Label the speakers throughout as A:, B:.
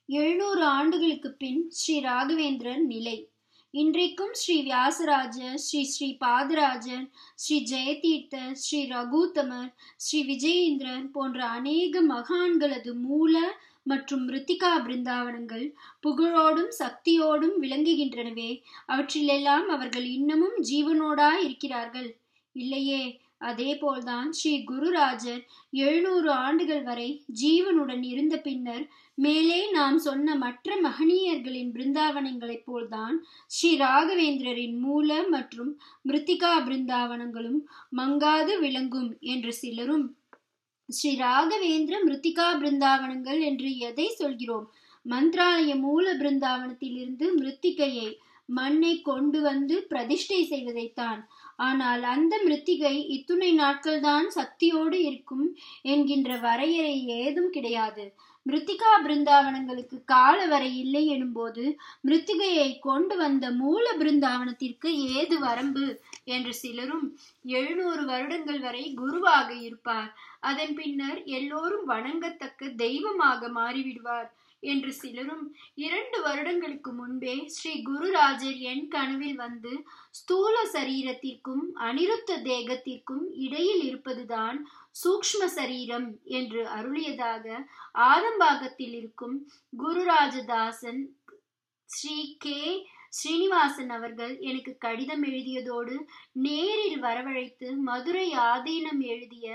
A: 700 ஆண்டுகளுக்கு பின் ஸ்ரீ ராகவேந்திரர் நிலை. இன்றைக்கும் ஸ்ரீ வியாசராஜர், ஸ்ரீ ஸ்ரீ பாதராஜர், ஸ்ரீ ஜெயதீர்த்தர், ஸ்ரீ ரகுத்தமர், ஸ்ரீ விஜயேந்திரர் போன்ற அநேக மகான்களது மூல மற்றும் மிருத்திகா பிருந்தாவனங்கள் புகழோடும் சக்தியோடும் விளங்குகின்றனவே, அவற்றிலெல்லாம் அவர்கள் இன்னமும் ஜீவனோடாய் இருக்கிறார்கள் இல்லையே? அதே போல்தான் ஸ்ரீ குருராஜர் 700 ஆண்டுகள் வரை ஜீவனுடன் இருந்த பின்னர் மேலே நாம் சொன்ன மற்ற மகனீயர்களின் பிருந்தாவனங்களைப் போல்தான் ஸ்ரீ ராகவேந்திரரின் மூல மற்றும் மிருத்திகா பிருந்தாவனங்களும் மங்காது விளங்கும் என்று சிலரும், ஸ்ரீ ராகவேந்திர மிருத்திகா பிருந்தாவனங்கள் என்று எதை சொல்கிறோம்? மந்திராலய மூல பிருந்தாவனத்திலிருந்து மிருத்திகையை, மண்ணை கொண்டு வந்து பிரதிஷ்டை செய்வதைத்தான். ஆனால் அந்த மிருத்திகை இத்துணை நாட்கள் தான் சக்தியோடு இருக்கும் என்கின்ற வரையறை ஏதும் கிடையாது. மிருத்திகா பிருந்தாவனங்களுக்கு கால வரை இல்லை எனும்போது மிருத்திகையை கொண்டு வந்த மூல பிருந்தாவனத்திற்கு ஏது வரம்பு என்று சிலரும், 700 வருடங்கள் வரை குருவாக இருப்பார், அதன் பின்னர் எல்லோரும் வணங்கத்தக்க தெய்வமாக மாறிவிடுவார் என்று சிலரும், 2 வருடங்களுக்கு முன்பே ஸ்ரீ குருராஜர் என் கனவில் வந்து ஸ்தூல சரீரத்திற்கும் அனிருத்த தேகத்திற்கும் இடையில் இருப்பதுதான் சூக்ஷ்ம சரீரம் என்று அருளியதாக ஆதம்பாக்கத்தில் இருக்கும் குருராஜதாசன் ஸ்ரீ கே ஸ்ரீனிவாசன் அவர்கள் எனக்கு கடிதம் எழுதியதோடு நேரில் வரவழைத்து மதுரை ஆதீனம் எழுதிய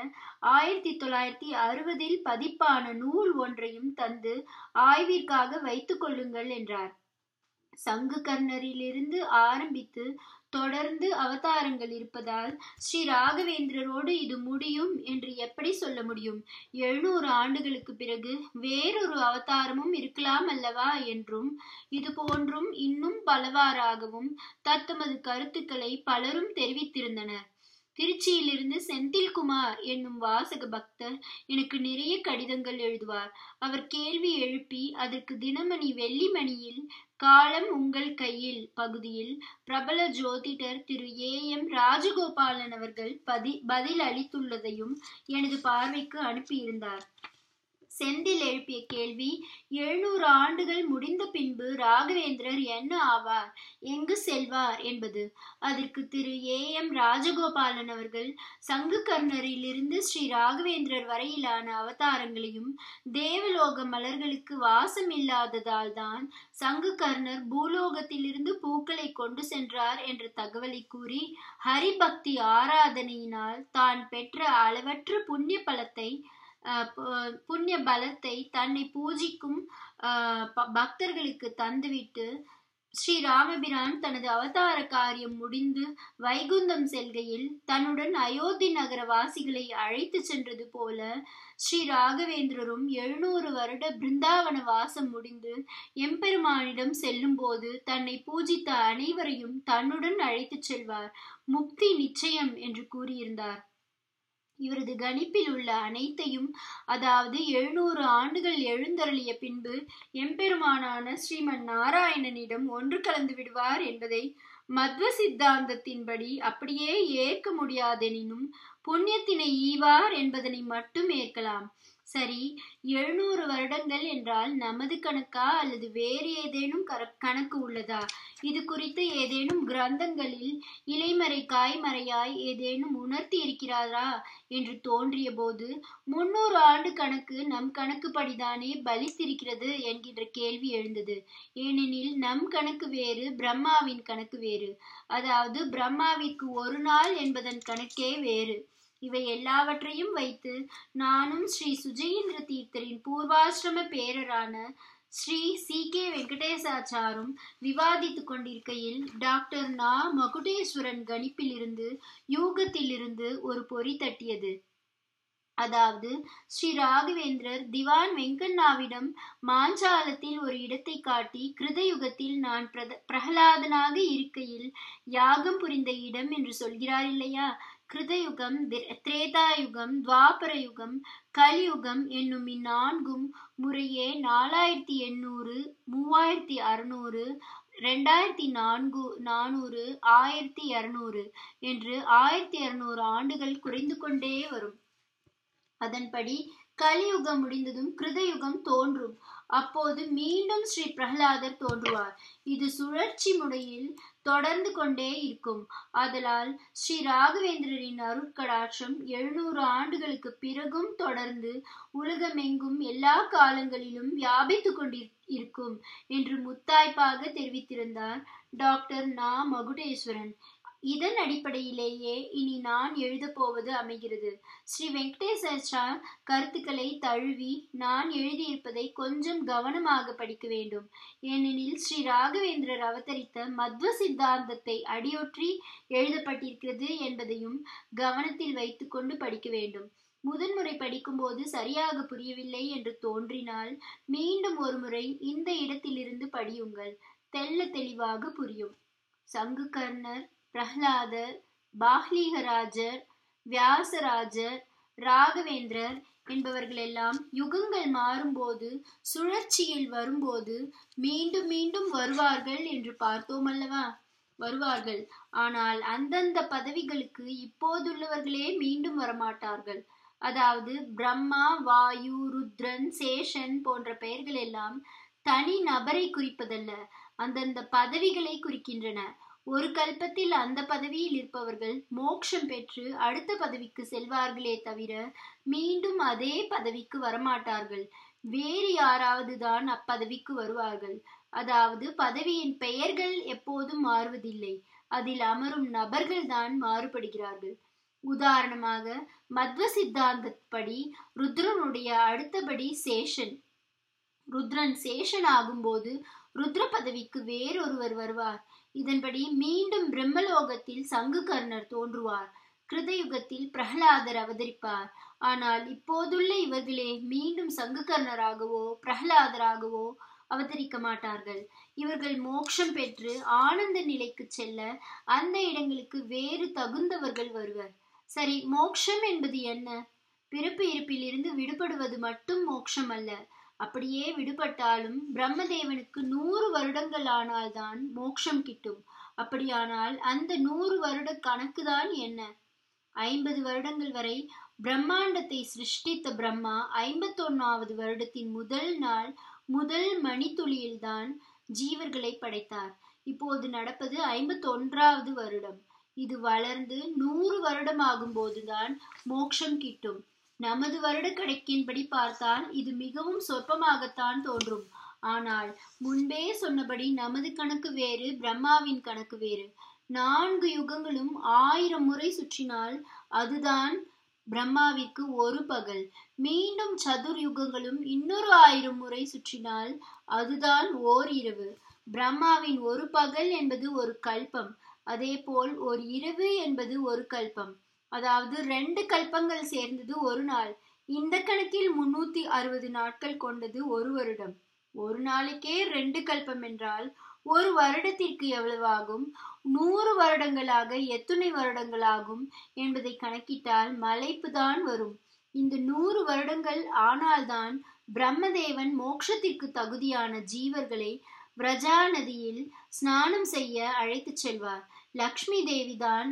A: 1960 பதிப்பான நூல் ஒன்றையும் தந்து ஆய்விற்காக வைத்துக் கொள்ளுங்கள் என்றார். சங்கு கர்ணரிலிருந்து ஆரம்பித்து தொடர்ந்து அவதாரங்கள் இருப்பதால் ஸ்ரீ ராகவேந்திரரோடு இது முடியும் என்று எப்படி சொல்ல முடியும்? 700 ஆண்டுகளுக்கு பிறகு வேறொரு அவதாரமும் இருக்கலாம் அல்லவா என்றும், இது போன்றும் இன்னும் பலவாறாகவும் தத்தமது கருத்துக்களை பலரும் தெரிவித்திருந்தனர். திருச்சியிலிருந்து செந்தில்குமார் என்னும் வாசக பக்தர் எனக்கு நிறைய கடிதங்கள் எழுதுவார். அவர் கேள்வி எழுப்பி அதற்கு தினமணி வெள்ளிமணியில் காலம் உங்கள் கையில் பகுதியில் பிரபல ஜோதிடர் திரு AM ராஜகோபாலன் அவர்கள் பதில் அளித்துள்ளதையும் எனது பார்வைக்கு அனுப்பியிருந்தார். செந்தில் எழுப்பிய கேள்வி, 700 ஆண்டுகள் முடிந்த பின்பு ராகவேந்திரர் என்ன ஆவார், எங்கு செல்வார் என்பது. அதற்கு திரு AM ராஜகோபாலன் அவர்கள் சங்கு கர்ணரிலிருந்து ஸ்ரீ ராகவேந்திரர் வரையிலான அவதாரங்களையும் தேவலோக மலர்களுக்கு வாசம் இல்லாததால் தான் சங்கு கர்ணர் பூலோகத்திலிருந்து பூக்களை கொண்டு சென்றார் என்ற தகவலை கூறி, ஹரிபக்தி ஆராதனையினால் தான் பெற்ற அளவற்ற புண்ணிய பலத்தை தன்னை பூஜிக்கும் பக்தர்களுக்கு தந்துவிட்டு ஸ்ரீ ராமபிரான் தனது அவதார காரியம் முடிந்து வைகுந்தம் செல்கையில் தன்னுடன் அயோத்தி நகர வாசிகளை அழைத்து சென்றது போல ஸ்ரீ ராகவேந்திரரும் 700 வருட பிருந்தாவன வாசம் முடிந்து எம்பெருமானிடம் செல்லும் போது தன்னை பூஜித்த அனைவரையும் தன்னுடன் அழைத்து செல்வார், முக்தி நிச்சயம் என்று கூறியிருந்தார். இவரது கணிப்பில் உள்ள அனைத்தையும், அதாவது 700 ஆண்டுகள் எழுந்தருளிய பின்பு எம்பெருமானான ஸ்ரீமன் நாராயணனிடம் ஒன்று கலந்து விடுவார் என்பதை மத்வ சித்தாந்தத்தின்படி அப்படியே ஏற்க முடியாதெனினும் புண்ணியத்தினை ஈவார் என்பதனை மட்டும் ஏற்கலாம். சரி, 700 வருடங்கள் என்றால் நமது கணக்கா அல்லது வேறு ஏதேனும் கணக்கு உள்ளதா? இது குறித்து ஏதேனும் கிரந்தங்களில் இலைமறை காய்மறையாய் ஏதேனும் உணர்த்தி இருக்கிறாரா என்று தோன்றிய போது 300 ஆண்டு கணக்கு நம் கணக்குப்படிதானே பலித்திருக்கிறது என்கின்ற கேள்வி எழுந்தது. ஏனெனில் நம் கணக்கு வேறு, பிரம்மாவின் கணக்கு வேறு. அதாவது பிரம்மாவிற்கு ஒரு நாள் என்பதன் கணக்கே வேறு. இவை எல்லாவற்றையும் வைத்து நானும் ஸ்ரீ சுஜயேந்திர தீர்த்தரின் பூர்வாசிரம பேரரான ஸ்ரீ CK வெங்கடேசாச்சாரும் விவாதித்து கொண்டிருக்கையில் டாக்டர் நா மகுடேஸ்வரன் கணிப்பிலிருந்து யூகத்திலிருந்து ஒரு பொறி தட்டியது. அதாவது ஸ்ரீ ராகவேந்திரர் திவான் வெங்கண்ணாவிடம் மாஞ்சாலத்தில் ஒரு இடத்தை காட்டி, கிருதயுகத்தில் நான் பிரகலாதனாக இருக்கையில் யாகம் புரிந்த இடம் என்று சொல்கிறார் இல்லையா? கிருதயுகம், திரேதாயுகம், துவாபர யுகம், கலியுகம் என்னும் இந்நான்கும் முறையே 4800, 3600, 2400, 1200 என்று 1200 ஆண்டுகள் குறைந்து கொண்டே வரும். அதன்படி கலியுகம் முடிந்ததும் கிருதயுகம் தோன்றும். அப்போது மீண்டும் ஸ்ரீ பிரகலாதர் தோன்றுவார். இது சுழற்சி முறையில் தொடர்ந்து கொண்டே இருக்கும். ஆதலால் ஸ்ரீ ராகவேந்திரரின் அருட்கடாட்சம் 700 ஆண்டுகளுக்கு பிறகும் தொடர்ந்து உலகமெங்கும் எல்லா காலங்களிலும் வியாபித்து கொண்டிருக்கும் என்று முத்தாய்ப்பாக தெரிவித்திருந்தார் டாக்டர் நா. மகுடேஸ்வரன். இதன் அடிப்படையிலேயே இனி நான் எழுதப்போவது அமைகிறது. ஸ்ரீ வெங்கடேசாச்சார் கருத்துக்களை தழுவி நான் எழுதியிருப்பதை கொஞ்சம் கவனமாக படிக்க வேண்டும். ஏனெனில் ஸ்ரீ ராகவேந்திரர் அவதரித்த மத்வ சித்தாந்தத்தை அடியொற்றி எழுதப்பட்டிருக்கிறது என்பதையும் கவனத்தில் வைத்துக் கொண்டு படிக்க வேண்டும். முதன்முறை படிக்கும்போது சரியாக புரியவில்லை என்று தோன்றினால் மீண்டும் ஒரு முறை இந்த இடத்திலிருந்து படியுங்கள். தெள்ள தெளிவாக புரியும். சங்குகர்ணர், பிரஹ்லாதர், பாஹ்லீகராஜர், வியாசராஜர், ராகவேந்திரர் என்பவர்களெல்லாம் யுகங்கள் மாறும்போது சுழற்சியில் வரும்போது மீண்டும் மீண்டும் வருவார்கள் என்று பார்த்தோம் அல்லவா? வருவார்கள். ஆனால் அந்தந்த பதவிகளுக்கு இப்போதுள்ளவர்களே மீண்டும் வரமாட்டார்கள். அதாவது பிரம்மா, வாயு, ருத்ரன், சேஷன் போன்ற பெயர்கள் எல்லாம் தனி நபரை குறிப்பதல்ல, அந்தந்த பதவிகளை குறிக்கின்றன. ஒரு கல்பத்தில் அந்த பதவியில் இருப்பவர்கள் மோட்சம் பெற்று அடுத்த பதவிக்கு செல்வார்களே தவிர மீண்டும் அதே பதவிக்கு வரமாட்டார்கள். வேறு யாராவது தான் அப்பதவிக்கு வருவார்கள். அதாவது பதவியின் பெயர்கள் எப்போதும் மாறுவதில்லை, அதில் அமரும் நபர்கள் தான் மாறுபடுகிறார்கள். உதாரணமாக மத்வ சித்தாந்தப்படி ருத்ரனுடைய அடுத்தபடி சேஷன். ருத்ரன் சேஷன் ஆகும்போது ருத்ர பதவிக்கு வேறொருவர் வருவார். இதன்படி மீண்டும் பிரம்மலோகத்தில் சங்குகர்ணர் தோன்றுவார். கிருதயுகத்தில் பிரகலாதர் அவதரிப்பார். ஆனால் இப்போதுள்ள இவர்களே மீண்டும் சங்குகர்ணராகவோ பிரகலாதராகவோ அவதரிக்க மாட்டார்கள். இவர்கள் மோட்சம் பெற்று ஆனந்த நிலைக்கு செல்ல அந்த இடங்களுக்கு வேறு தகுந்தவர்கள் வருவர். சரி, மோட்சம் என்பது என்ன? பிறப்பு இருப்பில் இருந்து விடுபடுவது மட்டும் மோட்சம் அல்ல. அப்படியே விடுபட்டாலும் பிரம்மதேவனுக்கு 100 வருடங்கள் ஆனால்தான் மோட்சம் கிட்டும். அப்படியானால் அந்த 100 வருட கணக்குதான் என்ன? 50 வருடங்கள் வரை பிரம்மாண்டத்தை சிருஷ்டித்த பிரம்மா 51வது வருடத்தின் முதல் நாள் முதல் மணித்துளியில்தான் ஜீவர்களை படைத்தார். இப்போது நடப்பது 51வது வருடம். இது வளர்ந்து 100 வருடம் ஆகும் போதுதான் மோட்சம் கிட்டும். நமது வருட கணக்கின்படி பார்த்தால் இது மிகவும் சொற்பமாகத்தான் தோன்றும். ஆனால் முன்பே சொன்னபடி நமது கணக்கு வேறு, பிரம்மாவின் கணக்கு வேறு. 4 யுகங்களும் 1000 முறை சுற்றினால் அதுதான் பிரம்மாவிற்கு ஒரு பகல். மீண்டும் சதுர் யுகங்களும் இன்னொரு 1000 முறை சுற்றினால் அதுதான் ஓர் இரவு. பிரம்மாவின் ஒரு பகல் என்பது ஒரு கல்பம். அதே போல் ஒரு இரவு என்பது ஒரு கல்பம். அதாவது 2 கல்பங்கள் சேர்ந்தது ஒரு நாள். இந்த கணக்கில் 360 நாட்கள் கொண்டது ஒரு வருடம். ஒரு நாளைக்கே 2 கல்பம் என்றால் ஒரு வருடத்திற்கு எவ்வளவு ஆகும்? 100 வருடங்களாக எத்தனை வருடங்கள் ஆகும் என்பதை கணக்கிட்டால் மலைப்பு தான் வரும். இந்த 100 வருடங்கள் ஆனால்தான் பிரம்மதேவன் மோட்சத்திற்கு தகுதியான ஜீவர்களை விரஜா நதியில் ஸ்நானம் செய்ய அழைத்து செல்வார். லக்ஷ்மி தேவி தான்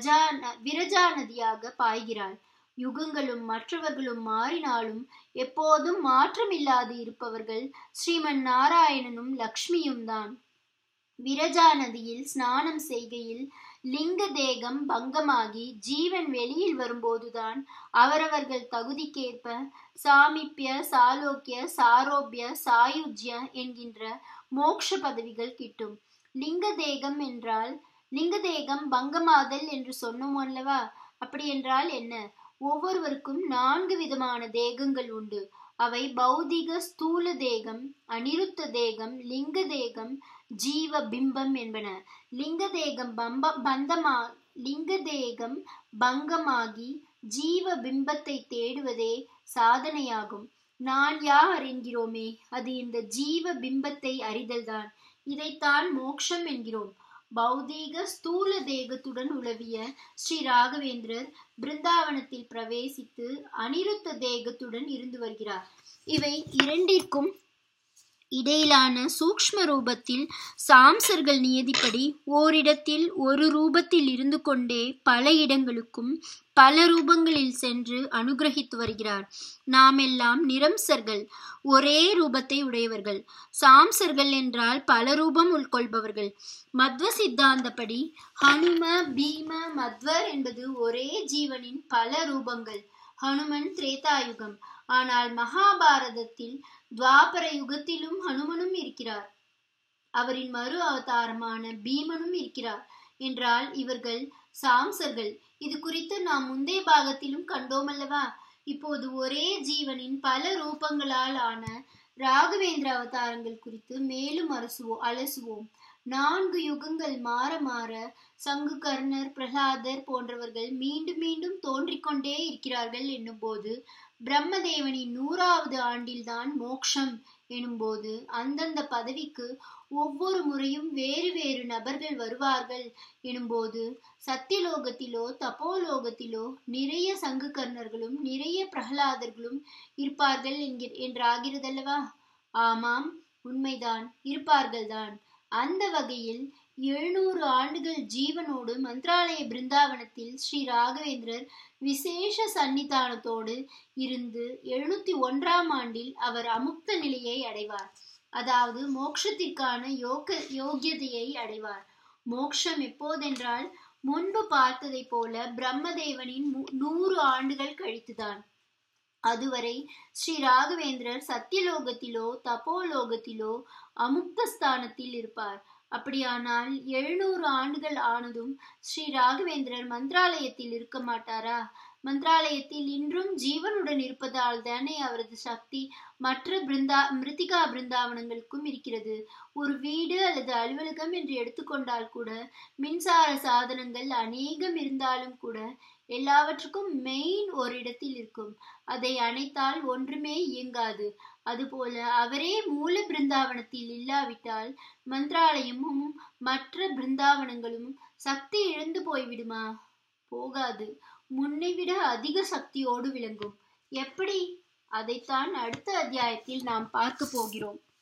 A: விரஜா நதியாக பாய்கிறாள். யுகங்களும் மற்றவர்களும் மாறினாலும் எப்போதும் மாற்றமில்லாது இருப்பவர்கள் ஸ்ரீமன் நாராயணனும் லக்ஷ்மியும் தான். விரஜா நதியில் ஸ்நானம் செய்கையில் லிங்க தேகம் பங்கமாகி ஜீவன் வெளியில் வரும்போதுதான் அவரவர்கள் தகுதிக்கேற்ப சாமிப்பிய, சாலோக்கிய, சாரோபிய, சாயுஜ்ய என்கின்ற மோட்ச பதவிகள் கிட்டும். லிங்க தேகம் என்றால் லிங்க தேகம் பங்கமாதல் என்று சொன்னோம் அல்லவா? அப்படி என்றால் என்ன? ஒவ்வொருவருக்கும் 4 விதமான தேகங்கள் உண்டு. அவை பௌதிக ஸ்தூல தேகம், அனிருத்த தேகம், லிங்க தேகம், ஜீவ பிம்பம் என்பன. லிங்க தேகம் பங்கமாகி ஜீவ பிம்பத்தை தேடுவதே சாதனையாகும். நான் யார் என்கிறோமே, அது இந்த ஜீவ பிம்பத்தை அறிதல்தான். இதைத்தான் மோட்சம் என்கிறோம். பௌதீக ஸ்தூல தேகத்துடன் உலவிய ஸ்ரீ ராகவேந்திரர் பிருந்தாவனத்தில் பிரவேசித்து அனிருத்த தேகத்துடன் இருந்து வருகிறார். இவை இரண்டிற்கும் இடையிலான சூக்ஷ்ம ரூபத்தில் சாம்சர்கள் நியதிப்படி ஓரிடத்தில் ஒரு ரூபத்தில் இருந்து கொண்டே பல இடங்களுக்கும் பல ரூபங்களில் சென்று அனுகிரகித்து வருகிறார். நாம் எல்லாம் நிரம்சர்கள், ஒரே ரூபத்தை உடையவர்கள். சாம்சர்கள் என்றால் பல ரூபம் உள்கொள்பவர்கள். மத்வ சித்தாந்தப்படி ஹனும, பீம, மத்வர் என்பது ஒரே ஜீவனின் பல ரூபங்கள். ஹனுமன் திரேதாயுகம். ஆனால் மகாபாரதத்தில் துவாபர யுகத்திலும் ஹனுமனும் இருக்கிறார். அவரின் மறு அவதாரமான பீமனும் இருக்கிறார். என்றால் இவர்கள் சாம்சர்கள். இது குறித்து நாம் முந்தைய பாகத்திலும் கண்டோம் அல்லவா? இப்போது ஒரே ஜீவனின் பல ரூபங்களால் ஆன ராகவேந்திர அவதாரங்கள் குறித்து மேலும் அலசுவோம். 4 யுகங்கள் மாற மாற சங்குகர்ணர், பிரகலாதர் போன்றவர்கள் மீண்டும் மீண்டும் தோன்றிக்கொண்டே இருக்கிறார்கள் என்னும் போது, பிரம்மதேவனின் 100வது ஆண்டில்தான் மோக்ஷம் எனும்போது, அந்தந்த பதவிக்கு ஒவ்வொரு முறையும் வேறு வேறு நபர்கள் வருவார்கள் எனும்போது, சத்தியலோகத்திலோ தபோலோகத்திலோ நிறைய சங்குகர்ணர்களும் நிறைய பிரகலாதர்களும் இருப்பார்கள் என்றாகிறதல்லவா? ஆமாம், உண்மைதான், இருப்பார்கள்தான். அந்த வகையில் 700 ஆண்டுகள் ஜீவனோடு மந்திராலய பிருந்தாவனத்தில் ஸ்ரீ ராகவேந்திரர் விசேஷ சன்னிதானத்தோடு இருந்து 701ஆம் ஆண்டில் அவர் அமுக்த நிலையை அடைவார். அதாவது மோட்சத்திற்கான யோகியதையை அடைவார். மோட்சம் எப்போதென்றால் முன்பு பார்த்ததை போல பிரம்மதேவனின் 100 ஆண்டுகள் கழித்துதான். அதுவரை ஸ்ரீ ராகவேந்திரர் சத்தியலோகத்திலோ தபோலோகத்திலோ அமுக்தஸ்தானத்தில் இருப்பார். அப்படியானால் 700 ஆண்டுகள் ஆனதும் ஸ்ரீ ராகவேந்திரர் மந்திராலயத்தில் இருக்க மாட்டாரா? மந்திராலயத்தில் இன்றும் ஜீவனுடன் இருப்பதால் தானே அவரது சக்தி மற்ற மிருத்திகா பிருந்தாவனங்களுக்கும் இருக்கிறது. ஒரு வீடு அல்லது அலுவலகம் என்று எடுத்துக்கொண்டால் கூட மின்சார சாதனங்கள் அநேகம் இருந்தாலும் கூட எல்லாவற்றுக்கும் மெயின் ஒரு இடத்தில் இருக்கும். அதை அணைத்தால் ஒன்றுமே இயங்காது. அதுபோல அவரே மூல பிருந்தாவனத்தில் இல்லாவிட்டால் மந்திராலயமும் மற்ற பிருந்தாவனங்களும் சக்தி இழந்து போய்விடுமா? போகாது. முன்னைவிட அதிக சக்தியோடு விளங்கும். எப்படி? அதைத்தான் அடுத்த அத்தியாயத்தில் நாம் பார்க்க போகிறோம்.